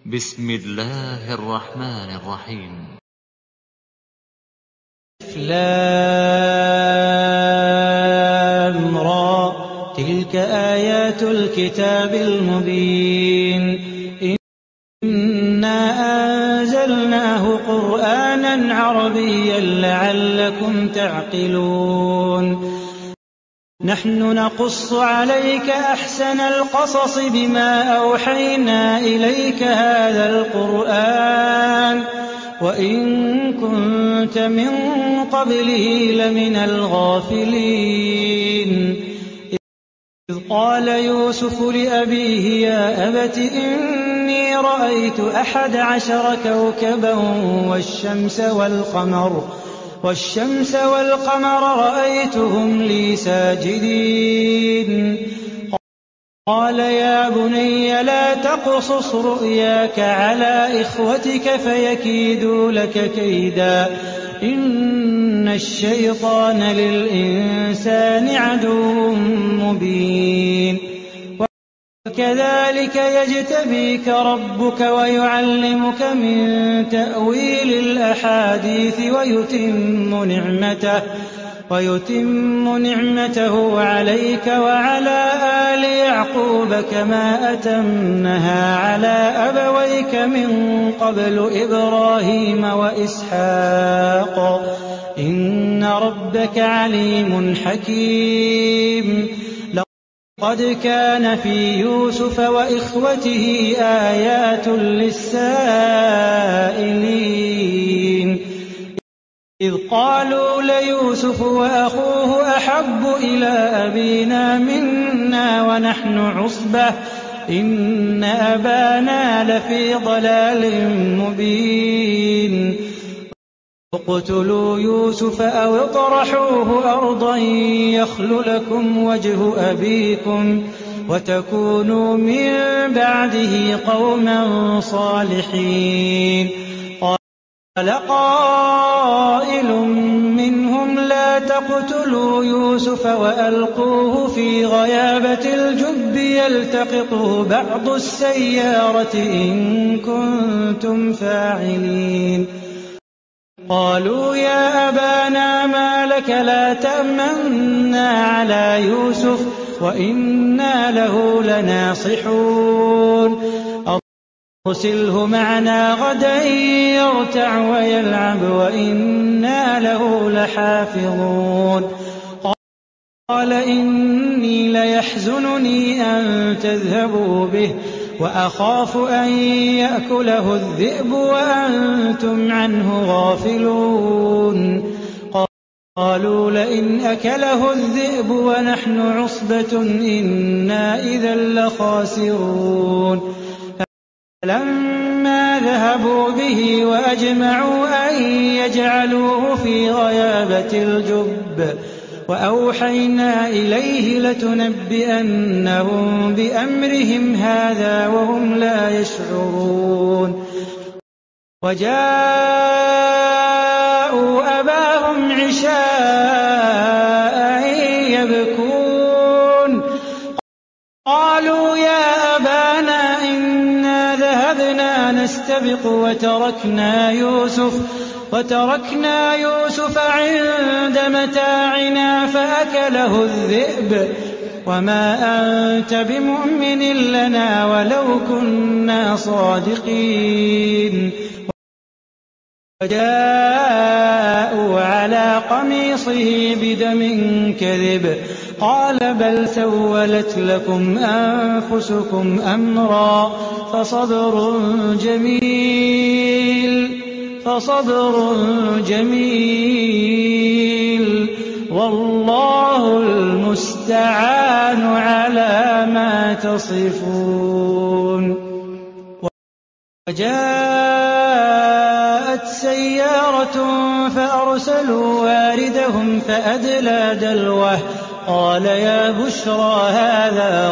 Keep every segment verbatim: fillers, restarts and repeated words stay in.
بسم الله الرحمن الرحيم. لام را تلك آيات الكتاب المبين إنا أنزلناه قرآنا عربيا لعلكم تعقلون نحن نقص عليك أحسن القصص بما أوحينا إليك هذا القرآن وإن كنت من قبله لمن الغافلين إذ قال يوسف لأبيه يا أبت إني رأيت أحد عشر كوكبا والشمس والقمر والشمس والقمر رأيتهم لي ساجدين قال يا بني لا تقصص رؤياك على إخوتك فيكيدوا لك كيدا إن الشيطان للإنسان عدو مبين وكذلك يجتبيك ربك ويعلمك من تأويل الأحاديث ويتم نعمته ويتم نعمته عليك وعلى آل يعقوب كما أتمها على أبويك من قبل إبراهيم وإسحاق إن ربك عليم حكيم لقد كان في يوسف وإخوته آيات للسائلين إذ قالوا ليوسف وأخوه أحب إلى أبينا منا ونحن عصبة إن أبانا لفي ضلال مبين اقتلوا يوسف أو اطرحوه أرضا يخل لكم وجه أبيكم وتكونوا من بعده قوما صالحين قال قائل منهم لا تقتلوا يوسف وألقوه في غيابة الجب يلتقطه بعض السيارة إن كنتم فاعلين قالوا يا أبانا ما لك لا تأمنا على يوسف وإنا له لناصحون أرسله معنا غدا يرتع ويلعب وإنا له لحافظون قال إني ليحزنني أن تذهبوا به وأخاف أن يأكله الذئب وأنتم عنه غافلون قالوا لئن أكله الذئب ونحن عصبة إنا إذا لخاسرون فلما ذهبوا به وأجمعوا أن يجعلوه في غيابة الجب وأوحينا إليه لتنبئنهم بأمرهم هذا وهم لا يشعرون وجاءوا أباهم عشاء يبكون قالوا يا أبانا إنا ذهبنا نستبق وتركنا يوسف وتركنا يوسف عند متاعنا فأكله الذئب وما أنت بمؤمن لنا ولو كنا صادقين وجاءوا على قميصه بدم كذب قال بل سولت لكم أنفسكم أمرا فصبر جميل فصبر جميل والله المستعان على ما تصفون وجاءت سيارة فأرسلوا واردهم فأدلى دلوه قال يا بشرى هذا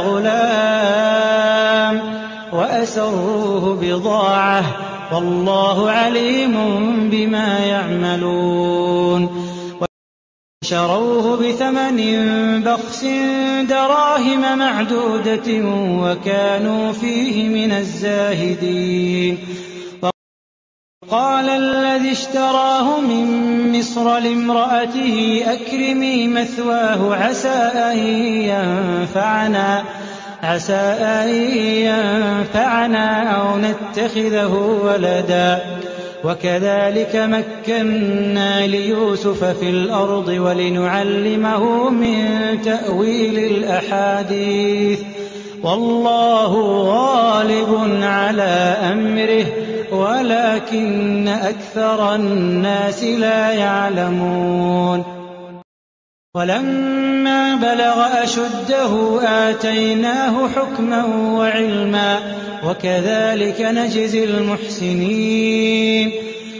غلام وأسروه بضاعة والله عليم بما يعملون شروه بثمن بخس دراهم معدودة وكانوا فيه من الزاهدين. قال الذي اشتراه من مصر لامرأته أكرمي مثواه عسى أن ينفعنا, عسى أن ينفعنا أو نتخذه ولدا وكذلك مكنا ليوسف في الأرض ولنعلمه من تأويل الأحاديث والله غالب على أمره ولكن أكثر الناس لا يعلمون. ولما بلغ أشده آتيناه حكما وعلما وكذلك نجزي المحسنين.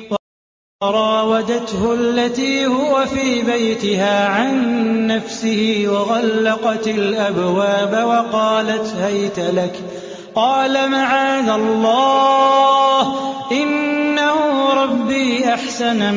وراودته التي هو في بيتها عن نفسه وغلقت الأبواب وقالت هيت لك قال معاذ الله إنه ربي أحسن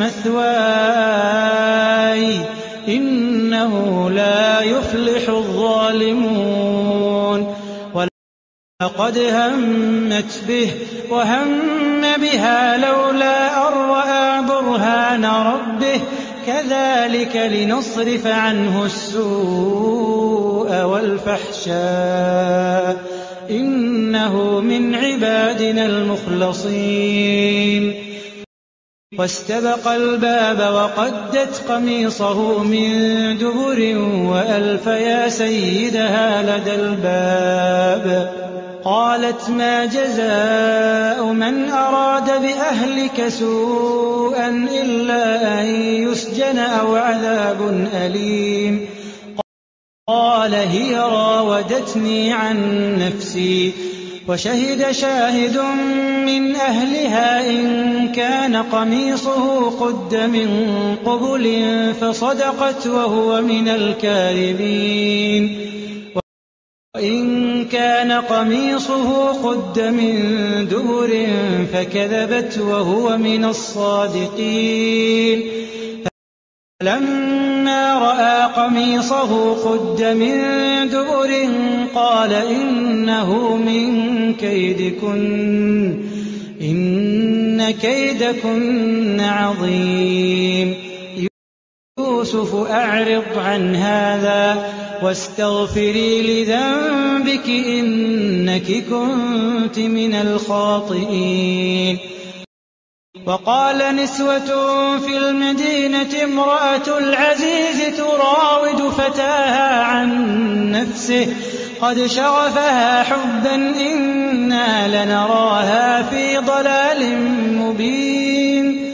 مثواي إنه لا يفلح الظالمون. ولقد همت به وهم بها لولا أن رأى برهان ربه كذلك لنصرف عنه السوء والفحشاء إنه من عبادنا المخلصين. واستبق الباب وقدت قميصه من دبر وألف يا سيدها لدى الباب. قالت ما جزاء من أراد بأهلك سوءا إلا أن يسجن أو عذاب أليم. قال هي راودتني عن نفسي وشهد شاهد من أهلها إن كان قميصه قد من قبل فصدقت وهو من الكاذبين وإن كان قميصه قد من دبر فكذبت وهو من الصادقين. فلما رأى قميصه قد من دبر قال إنه من كيدكن إن كيدكن عظيم. يوسف أعرض عن هذا واستغفري لذنبك إنك كنت من الخاطئين. وقال نسوة في المدينة امرأة العزيز تراود فتاها عن نفسه قد شغفها حبا إنا لنراها في ضلال مبين.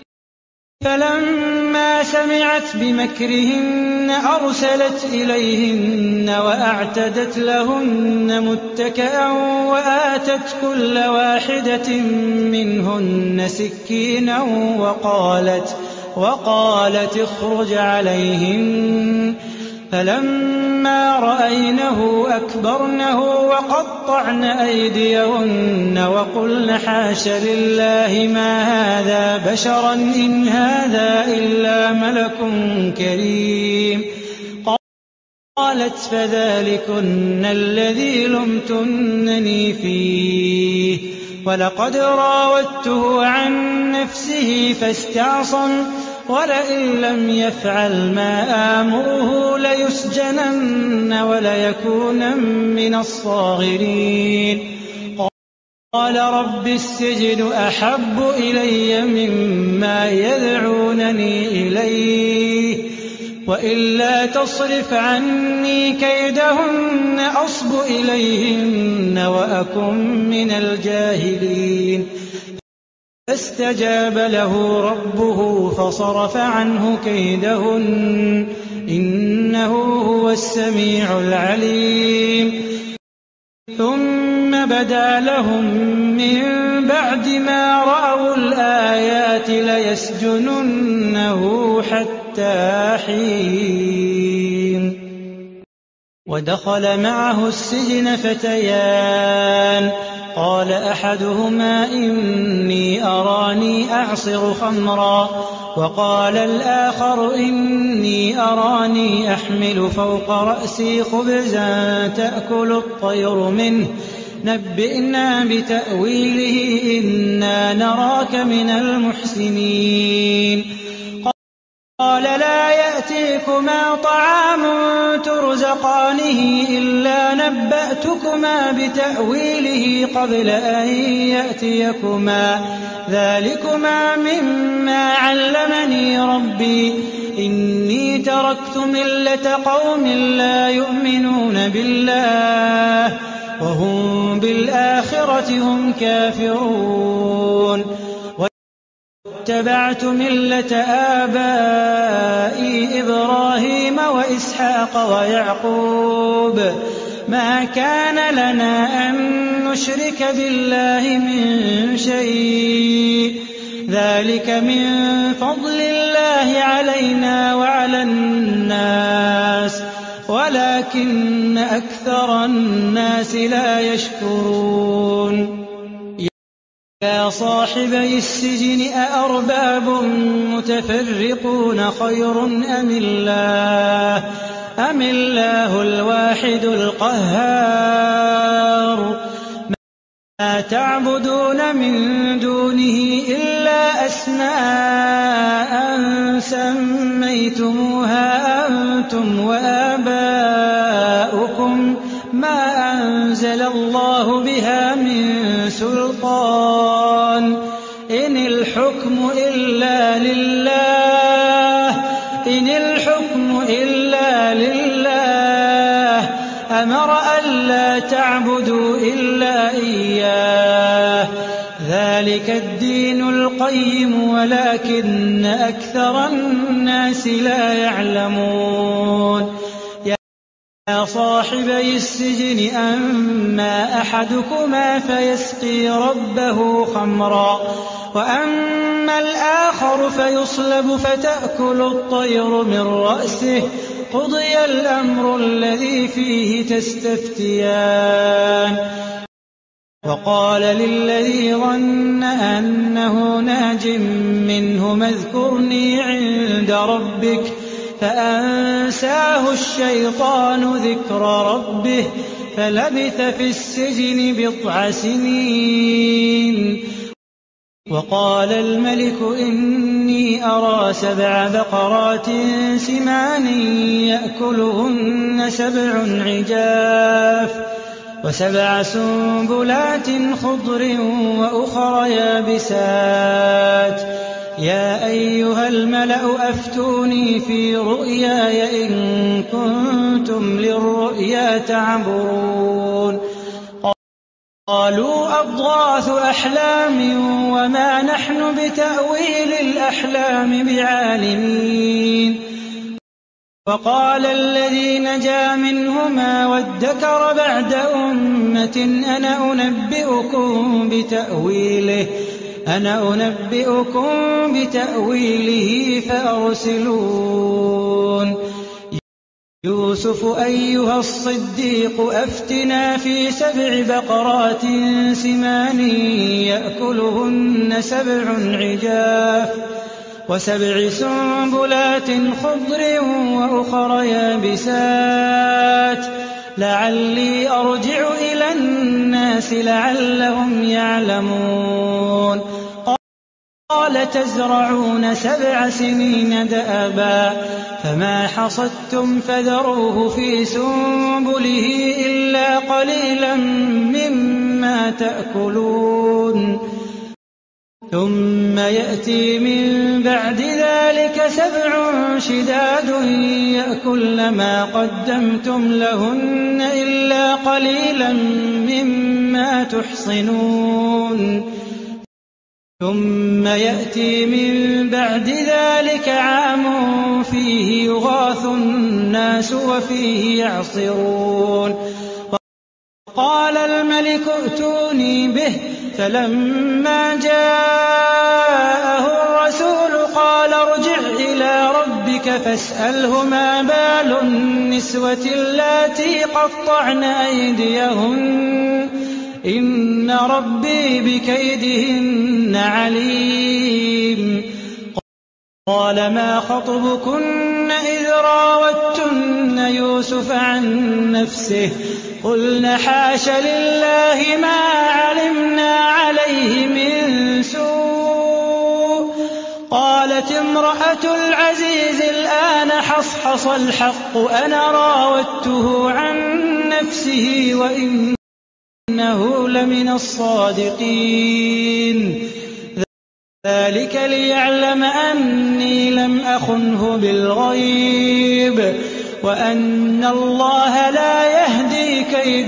فلما سمعت بمكرهن أرسلت إليهن وأعتدت لهن متكئا وآتت كل واحدة منهن سكينا وقالت, وقالت اخرج عليهن. فلما رأينه أكبرنه وقطعن أيديهن وقلن حاش لله ما هذا بشرا إن هذا إلا ملك كريم. قالت فذلكن الذي لمتنني فيه ولقد راودته عن نفسه فاستعصم ولئن لم يفعل ما آمره ليسجنن وليكونن من الصاغرين. قال رب السجن أحب إلي مما يدعونني إليه وإلا تصرف عني كيدهن أصب إليهن وأكن من الجاهلين. فاستجاب له ربه فصرف عنه كيدهن إنه هو السميع العليم. ثم بدا لهم من بعد ما رأوا الآيات ليسجننه حتى حين. ودخل معه السجن فتيان قال أحدهما إني أراني أعصر خمرا وقال الآخر إني أراني أحمل فوق رأسي خبزا تأكل الطير منه نبئنا بتأويله إنا نراك من المحسنين قال لا يأتيكما طعام ترزقانه إلا نبأتكما بتأويله قبل أن يأتيكما ذلكما مما علمني ربي إني تركت ملة قوم لا يؤمنون بالله وهم بالآخرة هم كافرون واتبعت ملة آبائي إبراهيم وإسحاق ويعقوب ما كان لنا أن نشرك بالله من شيء ذلك من فضل الله علينا وعلى الناس ولكن أكثر الناس لا يشكرون يا صاحبي السجن أأرباب متفرقون خير أم الله أم الله الواحد القهار ما تعبدون من دونه إلا أسماء سميتموها أنتم وآباؤكم ما أنزل الله بها من سلطان إن الحكم إلا لله إن الحكم إلا لله أمر ألا تعبدوا إلا إياه ذلك الدين القيم ولكن أكثر الناس لا يعلمون يا صاحبي السجن أما أحدكما فيسقي ربه خمرا وأما الآخر فيصلب فتأكل الطير من رأسه قضي الأمر الذي فيه تستفتيان وقال للذي ظن أنه ناج منهما اذكرني عند ربك فأنساه الشيطان ذكر ربه فلبث في السجن بضع سنين وقال الملك إني أرى سبع بقرات سمان يأكلهن سبع عجاف وسبع سنبلات خضر وأخر يابسات يا أيها الملأ أفتوني في رؤياي إن كنتم للرؤيا تعبرون قالوا أضغاث أحلام وما نحن بتأويل الأحلام بعالمين وقال الذي نجا منهما وادكر بعد أمة أنا أنبئكم بتأويله أنا أنبئكم بتأويله فأرسلون يوسف أيها الصديق أفتنا في سبع بقرات سمان يأكلهن سبع عجاف وسبع سنبلات خضر وأخر يابسات لعلي أرجع إلى الناس لعلهم يعلمون قال تزرعون سبع سنين دأبا فما حصدتم فذروه في سنبله إلا قليلا مما تأكلون ثم يأتي من بعد ذلك سبع شداد يأكلن ما قدمتم لهن إلا قليلا مما تحصنون ثم يأتي من بعد ذلك عام فيه يغاث الناس وفيه يعصرون قال الملك ائتوني به فلما جاءه الرسول قال ارجع إلى ربك فاسأله ما بال النسوة اللاتي قطعن أيديهن إن ربي بكيدهن عليم قَالَ مَا خَطْبُكُنَّ إِذْ رَاوَدتُّنَّ يُوسُفَ عَن نَّفْسِهِ قُلْنَ حَاشَ لِلَّهِ مَا عَلِمْنَا عَلَيْهِ مِن سُوءٍ قَالَتِ امْرَأَتُ الْعَزِيزِ الْآنَ حَصْحَصَ الْحَقُّ أَنَا رَاوَدتُّهُ عَن نَّفْسِهِ وَإِنَّهُ لَمِنَ الصَّادِقِينَ ذَلِكَ لِيَعْلَمَ أَنِّي لَمْ أَخُنْهُ بِالْغَيْبِ وَأَنَّ اللَّهَ لَا يَهْدِي كَيْدَ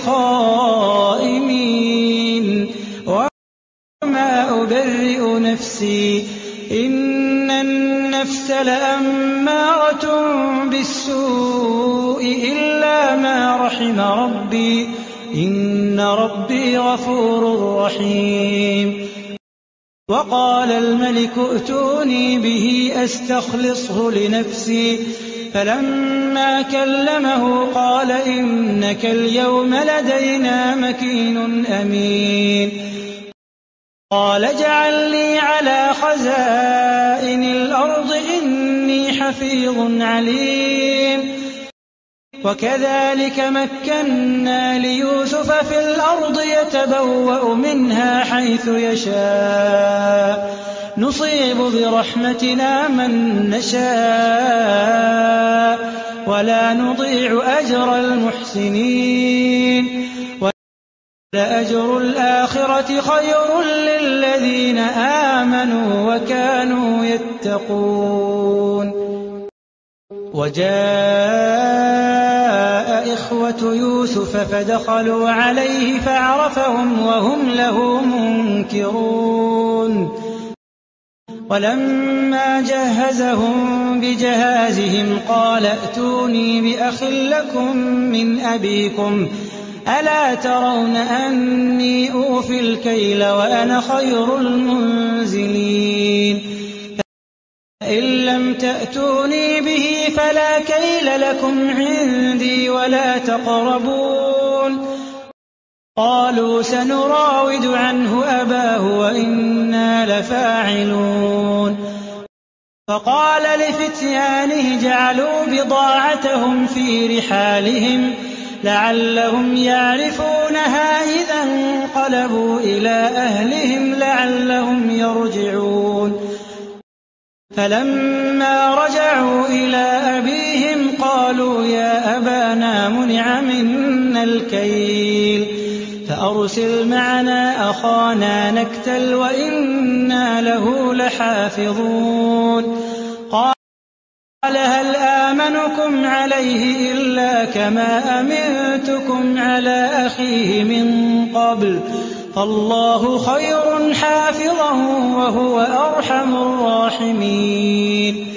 الْخَائِنِينَ وَمَا أُبَرِّئُ نَفْسِي إِنَّ النَّفْسَ لَأَمَّارَةٌ بِالسُّوءِ إِلَّا مَا رَحِمَ رَبِّي إِنَّ رَبِّي غَفُورٌ رَّحِيمٌ وَقَالَ الْمَلِكُ ائْتُونِي بِهِ أَسْتَخْلِصْهُ لِنَفْسِي فَلَمَّا كَلَّمَهُ قَالَ إِنَّكَ الْيَوْمَ لَدَيْنَا مَكِينٌ أَمِينٌ قَالَ اجْعَلْنِي عَلَىٰ خَزَائِنِ الْأَرْضِ إِنِّي حَفِيظٌ عَلِيمٌ وَكَذَٰلِكَ مَكَّنَّا لِيُوسُفَ فِي الْأَرْضِ يَتَبَوَّأُ مِنْهَا حَيْثُ يَشَاءُ نُصِيبُ بِرَحْمَتِنَا مَن نَّشَاءُ وَلَا نُضِيعُ أَجْرَ الْمُحْسِنِينَ وَلَأَجْرُ الْآخِرَةِ خَيْرٌ لِّلَّذِينَ آمَنُوا وَكَانُوا يَتَّقُونَ وَجَاءَ إِخْوَةُ يُوسُفَ فَدَخَلُوا عَلَيْهِ فَعَرَفَهُمْ وَهُمْ لَهُ مُنكِرُونَ وَلَمَّا جَهَّزَهُم بِجَهَازِهِمْ قَالَ ائْتُونِي بِأَخٍ لَّكُم مِّنْ أَبِيكُمْ أَلَا تَرَوْنَ أَنِّي أُوفِي الْكَيْلَ وَأَنَا خَيْرُ الْمُنزِلِينَ فَإِن لَّمْ تَأْتُونِي بِهِ فَلَا كَيْلَ لَكُمْ عِندِي وَلَا تَقْرَبُونِ قَالُوا سَنُرَاوِدُ عَنْهُ أَبَاهُ وَإِنَّا لَفَاعِلُونَ فَقَالَ لِفِتْيَانِهِ جَعَلُوا بِضَاعَتَهُمْ فِي رِحَالِهِمْ لَعَلَّهُمْ يَعْرِفُونَهَا إِذَا انقَلَبُوا إِلَىٰ أَهْلِهِمْ لَعَلَّهُمْ يَرْجِعُونَ فَلَمَّا رَجَعُوا إِلَىٰ أَبِيهِمْ قَالُوا يَا أَبَانَا مُنِعَ مِنَّا الْكَيْلُ فَأَرْسِلْ مَعَنَا أَخَانَا نَكْتَلْ وَإِنَّا لَهُ لَحَافِظُونَ قَالَ هَلْ آمَنُكُمْ عَلَيْهِ إِلَّا كَمَا أَمِنتُكُمْ عَلَىٰ أَخِيهِ مِن قَبْلُ فَاللَّهُ خَيْرٌ حَافِظًا وَهُوَ أَرْحَمُ الرَّاحِمِينَ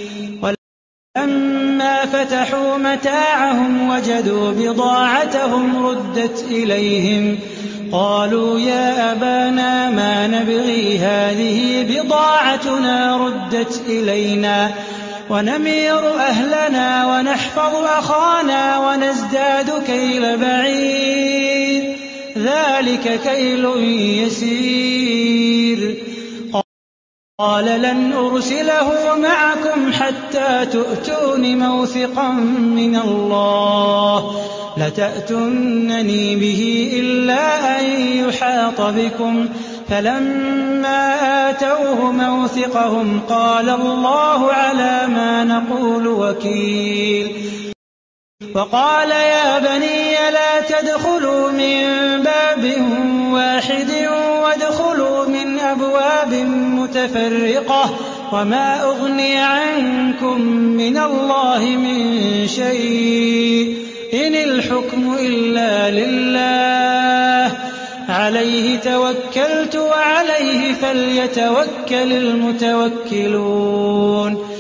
وَلَمَّا فَتَحُوا مَتَاعَهُمْ وَجَدُوا بِضَاعَتَهُمْ رُدَّتْ إِلَيْهِمْ قَالُوا يَا أَبَانَا مَا نَبْغِي هَٰذِهِ بِضَاعَتُنَا رُدَّتْ إِلَيْنَا وَنَمِيرُ أَهْلَنَا وَنَحْفَظُ أَخَانَا وَنَزْدَادُ كَيْلَ بَعِيرٍ ذَٰلِكَ كَيْلٌ يَسِيرٌ قَالَ لَنْ أُرْسِلَهُ مَعَكُمْ حَتَّىٰ تُؤْتُونِ مَوْثِقًا مِّنَ اللَّهِ لَتَأْتُنَّنِي بِهِ إِلَّا أَن يُحَاطَ بِكُمْ فَلَمَّا آتَوْهُ مَوْثِقَهُمْ قَالَ اللَّهُ عَلَىٰ مَا نَقُولُ وَكِيلٌ وَقَالَ يَا بَنِيَّ لَا تَدْخُلُوا مِن بَابٍ وَاحِدٍ وَادْخُلُوا مِنْ أَبْوَابٍ مُّتَفَرِّقَةٍ وَمَا أُغْنِيَ عَنكُم مِّنَ اللَّهِ مِن شَيْءٍ إِنِ الْحُكْمُ إِلَّا لِلَّهِ عَلَيْهِ تَوَكَّلْتُ وَعَلَيْهِ فَلْيَتَوَكَّلِ الْمُتَوَكِّلُونَ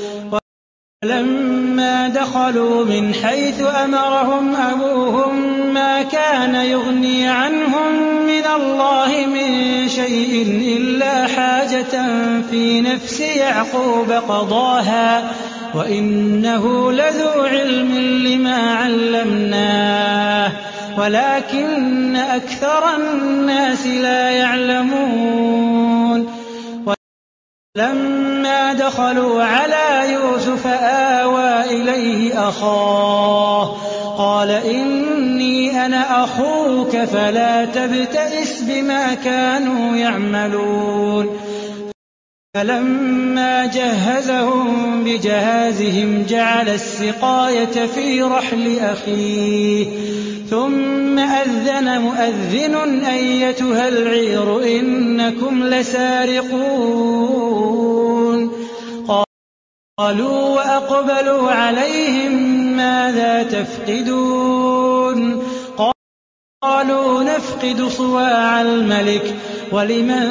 وَلَمَّا دَخَلُوا مِنْ حَيْثُ أَمَرَهُمْ أَبُوهُم مَّا كَانَ يُغْنِي عَنْهُم مِّنَ اللَّهِ مِن شَيْءٍ إِلَّا حَاجَةً فِي نَفْسِ يَعْقُوبَ قَضَاهَا وَإِنَّهُ لَذُو عِلْمٍ لِّمَا عَلَّمْنَاهُ وَلَٰكِنَّ أَكْثَرَ النَّاسِ لَا يَعْلَمُونَ فلما دخلوا على يوسف آوى إليه أخاه قال إني أنا أخوك فلا تبتئس بما كانوا يعملون فلما جهزهم بجهازهم جعل السقاية في رحل أخيه ثم أذن مؤذن أيتها العير إنكم لسارقون قالوا وأقبلوا عليهم ماذا تفقدون قالوا نفقد صواع الملك ولمن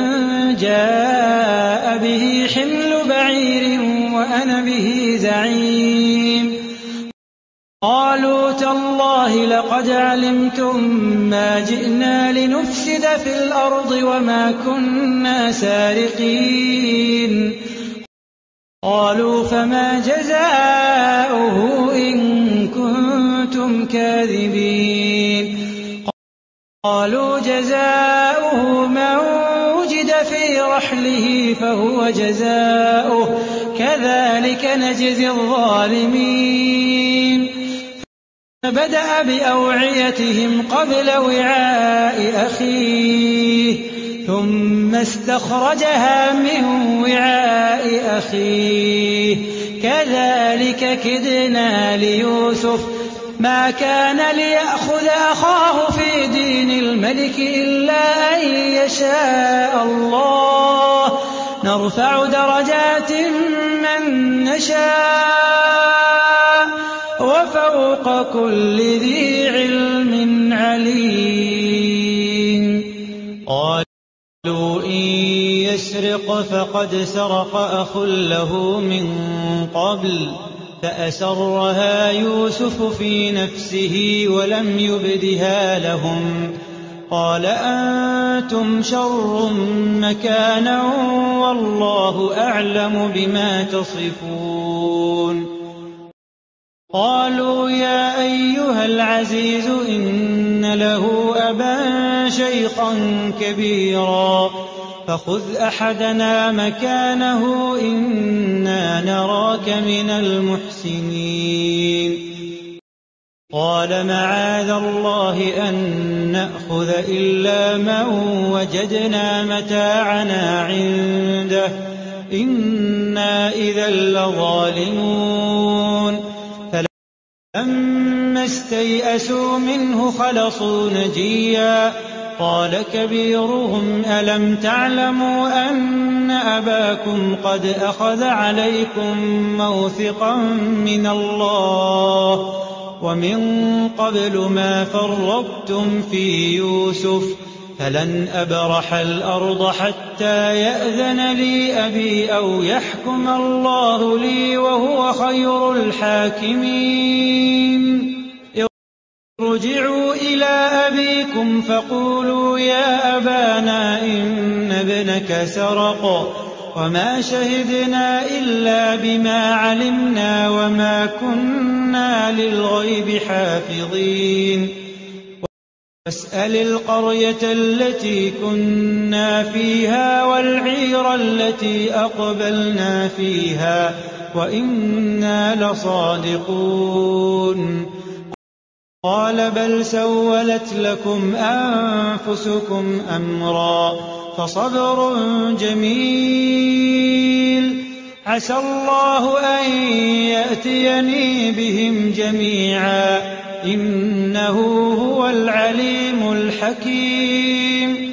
جاء به حمل بعير وأنا به زعيم قالوا تالله لقد علمتم ما جئنا لنفسد في الأرض وما كنا سارقين قالوا فما جزاؤه إن كنتم كاذبين قالوا جزاؤه من وجد في رحله فهو جزاؤه كذلك نجزي الظالمين فبدأ بأوعيتهم قبل وعاء أخيه ثم استخرجها من وعاء أخيه كذلك كدنا ليوسف ما كان ليأخذ أخاه في دين الملك إلا أن يشاء الله نرفع درجات من نشاء وفوق كل ذي علم عليم قالوا إن يسرق فقد سرق أخ له من قبل فأسرها يوسف في نفسه ولم يبدها لهم قال أنتم شر مكانا والله أعلم بما تصفون قالوا يا أيها العزيز إن له أبا شيخا كبيرا فخذ أحدنا مكانه إنا نراك من المحسنين قال معاذ الله أن نأخذ إلا من وجدنا متاعنا عنده إنا إذا لظالمون فلما استيئسوا منه خلصوا نجيا قال كبيرهم ألم تعلموا أن أباكم قد أخذ عليكم موثقا من الله ومن قبل ما فرطتم في يوسف فلن أبرح الأرض حتى يأذن لي أبي أو يحكم الله لي وهو خير الحاكمين ارجعوا إلى أبيكم فقولوا يا أبانا إن ابنك سرق وما شهدنا إلا بما علمنا وما كنا للغيب حافظين واسأل القرية التي كنا فيها والعير التي أقبلنا فيها وإنا لصادقون قال بل سولت لكم أنفسكم أمرا فصبر جميل عسى الله أن يأتيني بهم جميعا إنه هو العليم الحكيم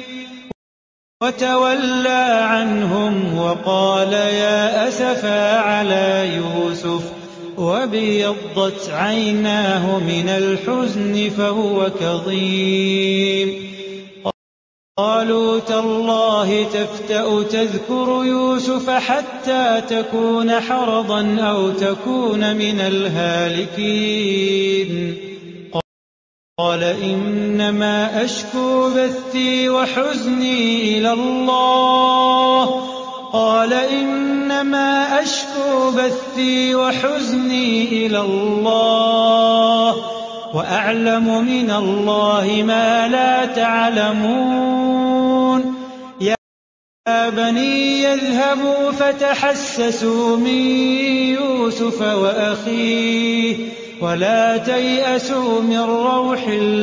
وتولى عنهم وقال يا أسفا على يوسف وابيضت عيناه من الحزن فهو كظيم قالوا تالله تفتأ تذكر يوسف حتى تكون حرضا أو تكون من الهالكين قال إنما أشكو بثي وحزني إلى الله قال إنما أشكو بثي وحزني إلى الله وأعلم من الله ما لا تعلمون يا بني يذهبوا فتحسسوا من يوسف وأخيه ولا تيأسوا من روح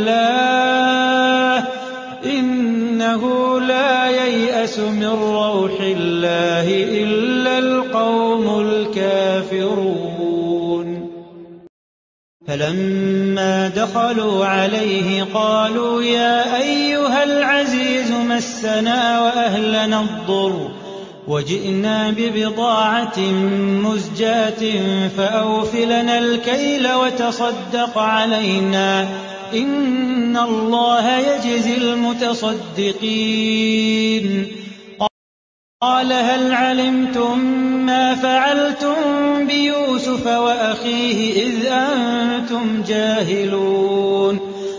الله إنه لا ييأس من روح الله إلا القوم الكافرون فلما دخلوا عليه قالوا يا أيها العزيز مسنا وأهلنا الضر وجئنا ببضاعة مزجاة فأوف لنا الكيل وتصدق علينا إن الله يجزي المتصدقين قال هل علمتم ما فعلتم بيوسف وأخيه إذ أنتم جاهلون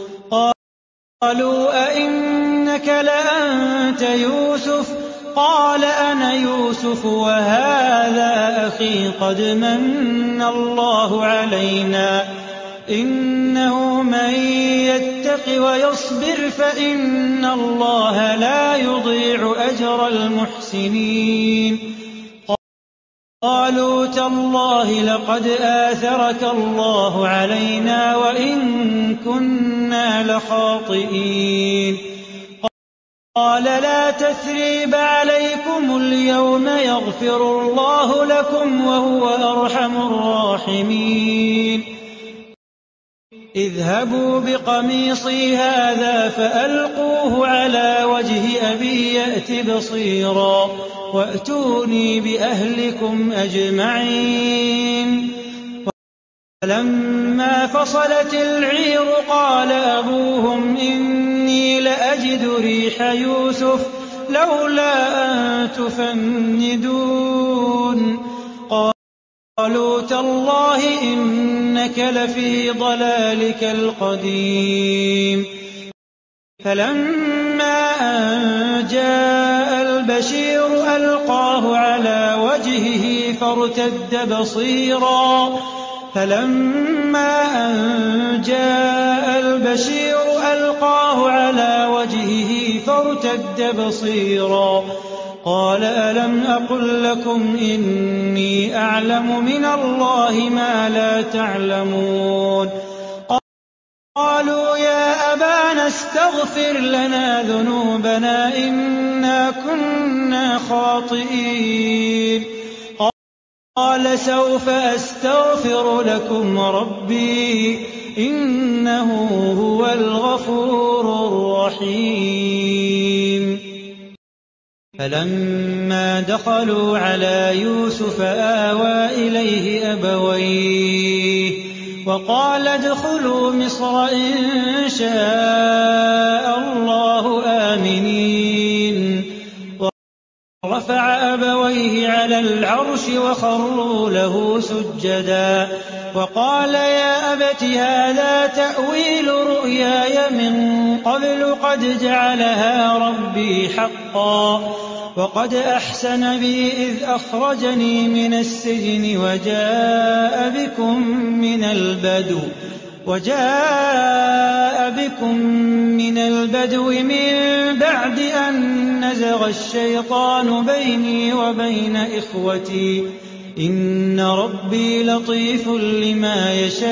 قالوا أئنك لأنت يوسف قال أنا يوسف وهذا أخي قد من الله علينا إنه من يتق ويصبر فإن الله لا يضيع أجر المحسنين قالوا تالله لقد آثرك الله علينا وإن كنا لخاطئين قال لا تثريب عليكم اليوم يغفر الله لكم وهو أرحم الراحمين اذهبوا بقميصي هذا فألقوه على وجه أبي يأت بصيرا وأتوني بأهلكم أجمعين فلما فصلت العير قال أبوهم إني لأجد ريح يوسف لولا أن تفندون قالوا تالله إنك لفي ضلالك القديم فلما أن جاء البشير ألقاه على وجهه فارتد بصيرا فلما أن جاء البشير ألقاه على وجهه فارتد بصيرا قال ألم أقل لكم إني أعلم من الله ما لا تعلمون قالوا يا أبانا استغفر لنا ذنوبنا إنا كنا خاطئين قال سوف أستغفر لكم ربي إنه هو الغفور الرحيم فلما دخلوا على يوسف آوى إليه أبويه وقال ادخلوا مصر إن شاء الله آمنين ورفع أبويه على العرش وخروا له سجدا وقال يا أبت هذا تأويل رؤياي من قبل قد جعلها ربي حقا وقد أحسن بي إذ أخرجني من السجن وجاء بكم من البدو وجاء بكم من البدو من بعد أن نزغ الشيطان بيني وبين إخوتي إن ربي لطيف لما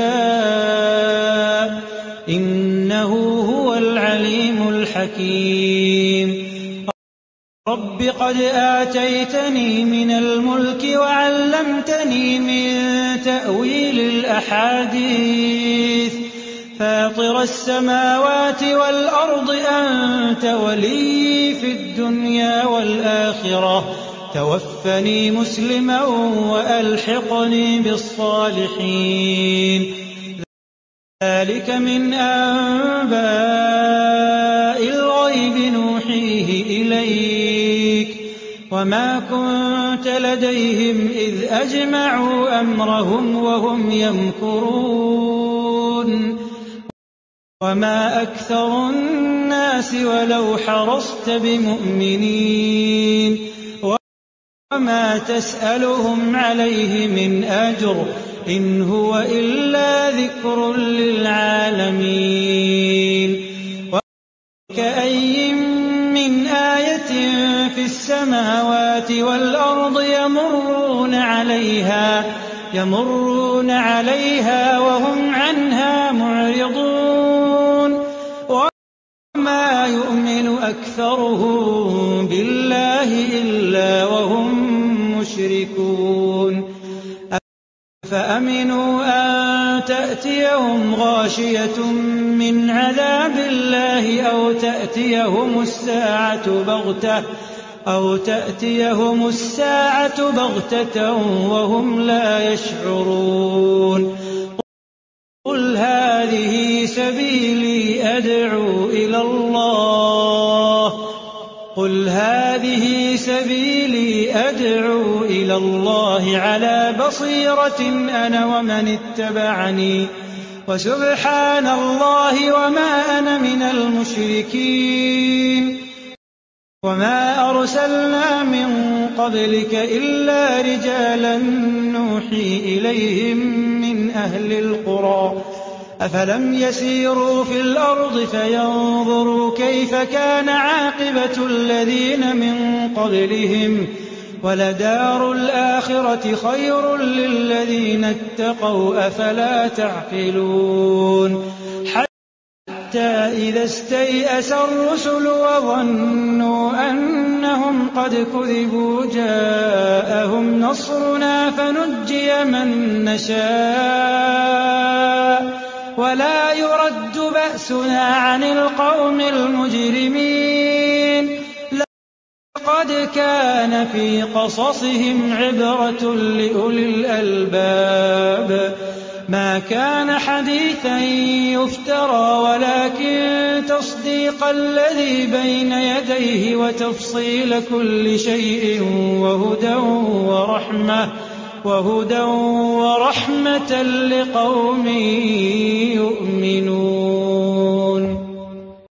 يشاء إنه هو العليم الحكيم رب قد آتيتني من الملك وعلمتني من تأويل الأحاديث فاطر السماوات والأرض أنت ولي في الدنيا والآخرة توفني مسلما وألحقني بالصالحين ذلك من أنباء الغيب نوحيه إليك وما كنت لديهم إذ أجمعوا أمرهم وهم يمكرون وما أكثر الناس ولو حرصت بمؤمنين وما تسألهم عليه من أجر إن هو إلا ذكر للعالمين وكأي من مِّنْ آيَةٍ فِي السَّمَاوَاتِ وَالْأَرْضِ يَمُرُّونَ عَلَيْهَا يَمُرُّونَ عَلَيْهَا وَهُمْ عَنْهَا مُعْرِضُونَ وَمَا يُؤْمِنُ أَكْثَرُهُم بِاللَّهِ إِلَّا وَهُم مُّشْرِكُونَ أَفَأَمِنُوا أَن تَأْتِيَهُمْ غَاشِيَةٌ مِّنْ عَذَابِ اللَّهِ أَوْ تَأْتِيَهُمُ السَّاعَةُ بَغْتَةً أَوْ تَأْتِيَهُمُ السَّاعَةُ بَغْتَةً وَهُمْ لا يَشْعُرُونَ قُلْ هَٰذِهِ سَبِيلِي أَدْعُو إِلَى اللَّهِ قُلْ هَٰذِهِ سَبِيلِي أَدْعُو إِلَى اللَّهِ عَلَىٰ بَصِيرَةٍ أَنَا وَمَنِ اتَّبَعَنِي وَسُبْحَانَ اللَّهِ وَمَا أَنَا مِنَ الْمُشْرِكِينَ وَمَا أَرْسَلْنَا مِن قَبْلِكَ إِلَّا رِجَالًا نُّوحِي إِلَيْهِم مِّنْ أَهْلِ الْقُرَىٰ أَفَلَمْ يَسِيرُوا فِي الْأَرْضِ فَيَنظُرُوا كَيْفَ كَانَ عَاقِبَةُ الَّذِينَ مِن قَبْلِهِمْ ۚ وَلَدَارُ الْآخِرَةِ خَيْرٌ لِّلَّذِينَ اتَّقَوْا ۗ أَفَلَا تَعْقِلُونَ حَتَّىٰ إِذَا اسْتَيْأَسَ الرُّسُلُ وَظَنُّوا أَنَّهُمْ قَدْ كُذِبُوا جَاءَهُمْ نَصْرُنَا فَنُجِّيَ مَن نَّشَاءُ وَلَا يُرَدُّ بَأْسُنَا عَنِ الْقَوْمِ الْمُجْرِمِينَ لَقَدْ كَانَ فِي قَصَصِهِمْ عِبْرَةٌ لِّأُولِي الْأَلْبَابِ مَا كَانَ حَدِيثًا يُفْتَرَىٰ وَلَٰكِن تَصْدِيقَ الَّذِي بَيْنَ يَدَيْهِ وَتَفْصِيلَ كُلِّ شَيْءٍ وَهُدًى وَرَحْمَةً وَهُدًى وَرَحْمَةً لِّقَوْمٍ يُؤْمِنُونَ